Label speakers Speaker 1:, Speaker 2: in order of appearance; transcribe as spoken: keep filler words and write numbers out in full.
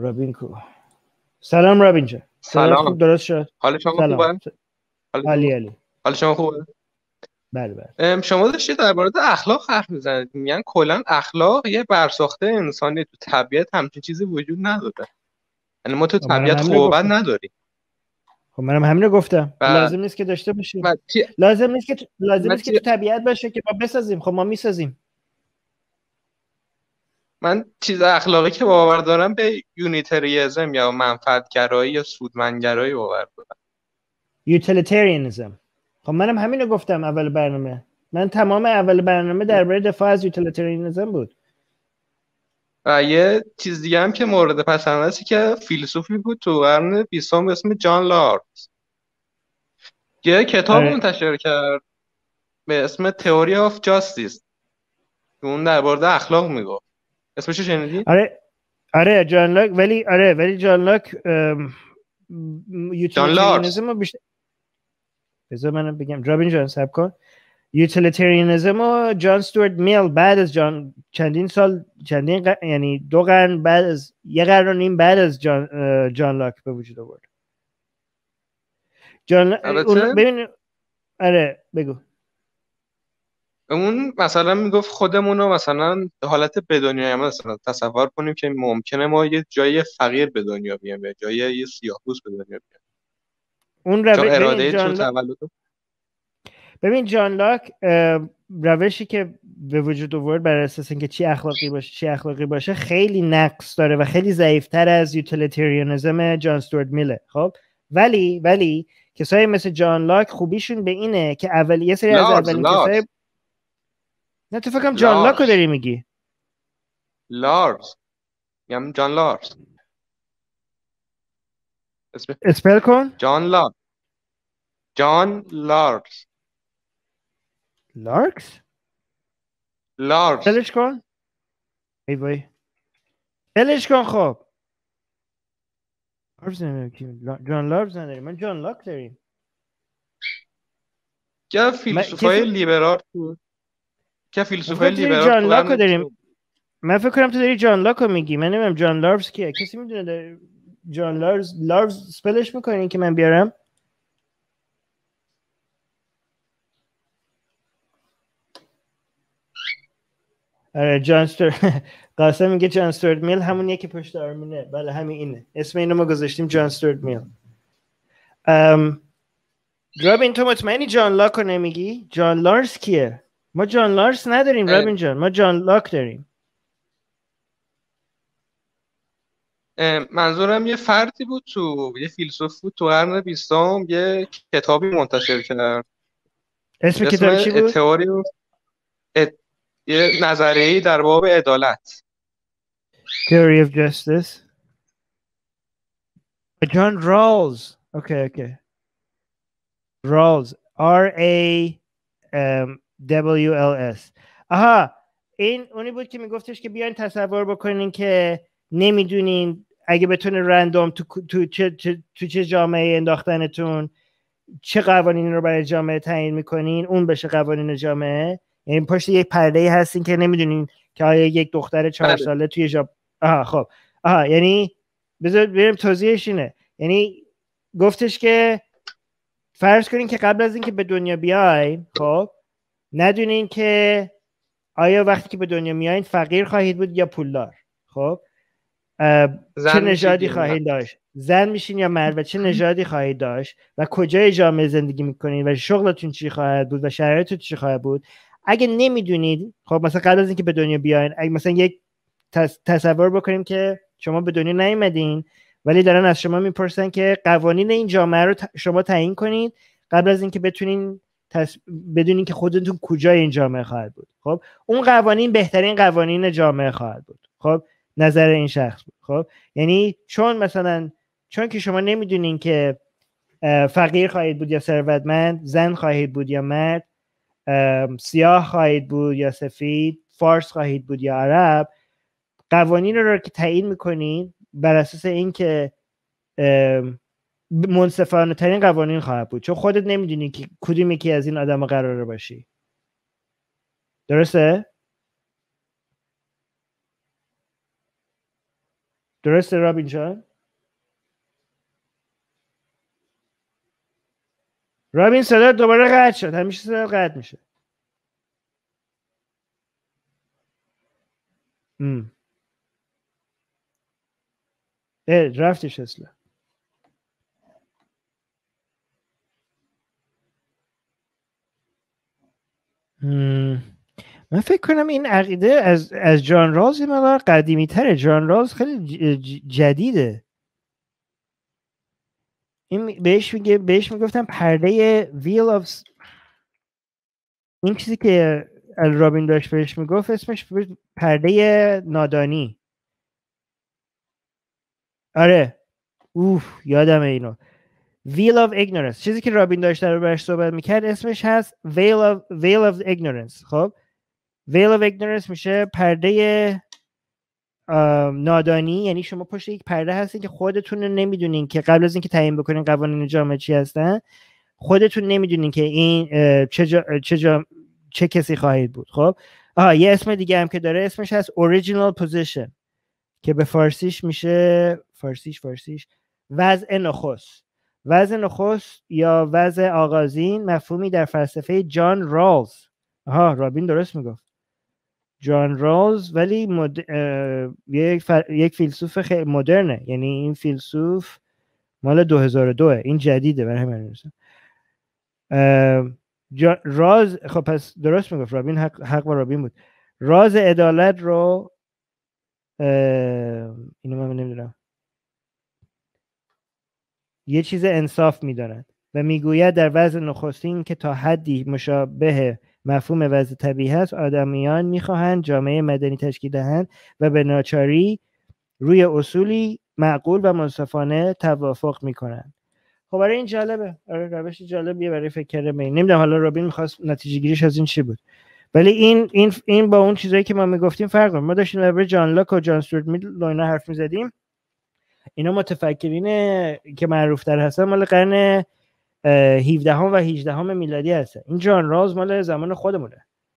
Speaker 1: رابین کو. سلام رابین جان. صدات خوب
Speaker 2: سلام.
Speaker 1: درست شد؟
Speaker 2: حال شما
Speaker 1: سلام.
Speaker 2: خوبه؟ حال
Speaker 1: عالی
Speaker 2: شما
Speaker 1: عالی.
Speaker 2: حال شما خوبه؟
Speaker 1: بله بله.
Speaker 2: ام، شما داشتید در مورد اخلاق حرف میزنید. میگن کلا اخلاق یه برساخته انسانی، تو طبیعت همچین چیزی وجود نداره. یعنی ما تو
Speaker 1: خب منم
Speaker 2: طبیعت
Speaker 1: همین رو
Speaker 2: خوب و بد
Speaker 1: گفتم.
Speaker 2: نداریم.
Speaker 1: خب منم همین رو گفتم.
Speaker 2: و
Speaker 1: لازم نیست که داشته باشیم.
Speaker 2: و چی
Speaker 1: لازم نیست که لازم
Speaker 2: من
Speaker 1: نیست که
Speaker 2: چی
Speaker 1: تو طبیعت باشه که ما بسازیم. خب ما میسازیم.
Speaker 2: من چیز اخلاقی که باور دارم به یونیتریزم یا منفعتگرایی یا سودمندگرایی باور دارم.
Speaker 1: یوتیلیتریانیسم. خب منم همین رو گفتم اول برنامه. من تمام اول برنامه درباره دفاع از یوتیلیتریانیسم بود.
Speaker 2: و یه چیز دیگه هم که مورد پسند است که فیلسوفی بود تو قرن بیستم به اسم جان لارت. یه کتاب
Speaker 1: آره
Speaker 2: منتشر کرد به اسم تئوری آف جاستیس که اون در مورد اخلاق میگفت. اسمشو شنیدی؟
Speaker 1: آره آره جان لاک ولی آره ولی جان لاک
Speaker 2: جان لارس.
Speaker 1: یوتیلیتریانیسم رو بیشتر بذار من بگم. رابین جان صبر کن. یوتیلیتریانیسم و جان استوارت میل بعد از جان چندین سال چندین ق... یعنی دو قرن بعد از یه قرن و نیم بعد از جان جان لاک به وجود آورد. جان اون
Speaker 2: البته
Speaker 1: ببین آره بگو.
Speaker 2: اون مثلا میگفت خودمون رو مثلا حالت به دنیا مثلا تصور کنیم که ممکنه ما یه جای فقیر به دنیا بیایم، یه جای یه سیاه‌پوست به دنیا بیایم،
Speaker 1: اون
Speaker 2: چون
Speaker 1: رو... ببین
Speaker 2: اراده تو
Speaker 1: جان لا...
Speaker 2: تولد.
Speaker 1: ببین جان لاک روشی که به وجود آورد بر اساس اینکه چی اخلاقی باشه چی اخلاقی باشه خیلی نقص داره و خیلی ضعیف‌تر از یوتیلیتریانیسم جان استوارت میله. خب ولی ولی کسایی مثل جان لاک خوبیشون به اینه که اول یه سری از
Speaker 2: لارز
Speaker 1: اولین کسای
Speaker 2: لارز
Speaker 1: نه تو فکرم جان لاک رو
Speaker 2: لارز
Speaker 1: داری میگی.
Speaker 2: لارز میگم جان لارز. اسم
Speaker 1: اسپل کن.
Speaker 2: جان لارز. جان لارز.
Speaker 1: لارکس.
Speaker 2: لارز.
Speaker 1: اسپلش کن. ای وای. اسپلش کن. خب لارکس نمیدونم لا... جان لارکس نداریم. من جان لاک داریم.
Speaker 2: که
Speaker 1: من...
Speaker 2: فیلسوفای
Speaker 1: کسی
Speaker 2: لیبرال بود که
Speaker 1: من فکر
Speaker 2: فیلسوفای
Speaker 1: کنم تو داری
Speaker 2: لیبرال
Speaker 1: جان
Speaker 2: تو
Speaker 1: لاک رو
Speaker 2: قرن
Speaker 1: داریم.
Speaker 2: بیستم.
Speaker 1: من فکر کنم تو داری جان لاک رو میگی. من نمیدونم جان لارکس کیه. کسی میدونه داری... جان لارکس لارکس اسپلش میکنین که من بیارم. آره جان استوارت قاسم میگه جان استوارت میل همون یکی پشت آرمینه. بله همین اینه. اسم اینو ما گذاشتیم جان استوارت میل. ام رابین تو مطمئنی جان لاک رو نمیگی؟ جان لارس کیه؟ ما جان لارس نداریم
Speaker 2: اه،
Speaker 1: رابین جان. ما جان لاک داریم.
Speaker 2: اه، منظورم یه فردی بود، تو یه فیلسوف بود تو قرن بیستم، یه کتابی منتشر کرد
Speaker 1: اسم
Speaker 2: به
Speaker 1: کتاب
Speaker 2: اسم
Speaker 1: چی بود؟
Speaker 2: تئوری، یه نظریه‌ای در باب عدالت.
Speaker 1: Theory of Justice. جان رالز. اوکی اوکی. رالز. R A W L S. آها این اونی بود که میگفتش که بیاین تصور بکنین که نمیدونین اگه بتونه رندوم تو تو چه تو چه جامعه انداختنتون چه قوانینی رو برای جامعه تعیین میکنین اون بشه قوانین جامعه. یعنی پشت یک پرده هستین که نمیدونین که آیا یک دختر چهار
Speaker 2: بله.
Speaker 1: ساله توی جا آها خب آها یعنی بذار بریم توضیحش اینه. یعنی گفتش که فرض کنین که قبل از اینکه به دنیا بیاین خب ندونین که آیا وقتی که به دنیا میایین فقیر خواهید بود یا پولدار. خب چه نژادی خواهید داشت، زن میشین یا مرد، و چه نژادی خواهید داشت و کجای جامعه زندگی میکنید و شغلتون چی خواهد بود و شرایطتون چی خواهد بود. اگه نمیدونید خب مثلا قبل از اینکه به دنیا بیاین اگه مثلا یک تصور بکنیم که شما به دنیا نیومدین ولی دارن از شما میپرسن که قوانین این جامعه رو شما تعیین کنید قبل از اینکه بتونین تص... بدونین که خودتون کجای این جامعه خواهد بود. خب اون قوانین بهترین قوانین جامعه خواهد بود. خب نظر این شخص بود. خب یعنی چون مثلا چون که شما نمیدونین که فقیر خواهید بود یا ثروتمند، زن خواهید بود یا مرد، سیاه خواهید بود یا سفید، فارس خواهید بود یا عرب، قوانین رو که تعیین میکنین بر اساس اینکه منصفانه ترین قوانین خواهد بود چون خودت نمیدونی که کدوم یکی از این آدم قراره باشی. درسته؟ درسته رابین جان؟ رابین صدا دوباره قطع شد، همیشه صدا قطع میشه. ام. اه رفتش اصلا. من فکر کنم این عقیده از از جان رالز یه مقدار قدیمی تره. جان رالز خیلی جدیده. این بهش میگه بهش میگفتن پرده ویل آف، این چیزی که رابین داشت بهش میگفت اسمش پرده نادانی. آره اوف یادمه اینو. Veil of Ignorance، چیزی که رابین داشت در بهش صحبت میکرد اسمش هست Veil of, Veil of Ignorance. خب Veil of Ignorance میشه پرده نادانی، یعنی شما پشت یک پرده هستین که خودتون نمیدونین که قبل از اینکه تعیین بکنین قوانین جامعه چی هستن خودتون نمیدونین که این چه جا، چه, جا، چه کسی خواهید بود. خب آها یه اسم دیگه هم که داره اسمش هست Original Position که به فارسیش میشه فارسیش فارسیش وضع نخست. وضع نخست یا وضع آغازین مفهومی در فلسفه جان رالز. آها رابین درست میگفت جان رالز، ولی مد... یک, ف... یک فیلسوف خیلی مدرنه، یعنی این فیلسوف مال دو هزار و دو، این جدیده برای همین میرسه. جا... راز خب پس درست میگفت رابین، حق, حق با رابین بود. راز عدالت رو اه... اینو من نمیدونم یه چیز انصاف میداند و میگوید در وضع نخستین که تا حدی مشابه مفهوم وضع طبیعی هست آدمیان میخواهند جامعه مدنی تشکیل دهند و به ناچاری روی اصولی معقول و منصفانه توافق میکنند. خب برای این جالبه، آره روش جالبیه برای فکر کردن. نمیدونم حالا رابین میخواست نتیجه گیریش از این چی بود، ولی این این این با اون چیزایی که ما میگفتیم فرق داره. ما داشتیم درباره جان لاک و جان استوارت میل و اینا حرف میزدیم. اینا متفکرین که معروفتر هستن مال قرن هفدهم و هجدهم میلادی هستن. این جان رالز مال زمان خودمونه.